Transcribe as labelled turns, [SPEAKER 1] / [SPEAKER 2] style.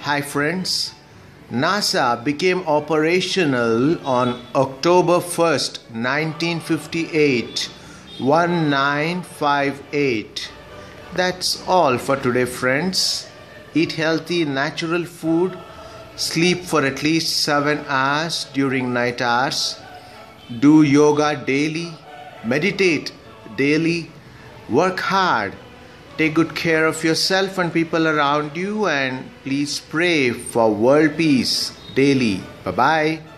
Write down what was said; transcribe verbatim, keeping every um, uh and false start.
[SPEAKER 1] Hi friends, NASA became operational on October first, nineteen fifty-eight, nineteen fifty-eight. That's all for today friends. Eat healthy natural food, sleep for at least seven hours during night hours, do yoga daily, meditate daily, work hard. Take good care of yourself and people around you, and please pray for world peace daily. Bye-bye.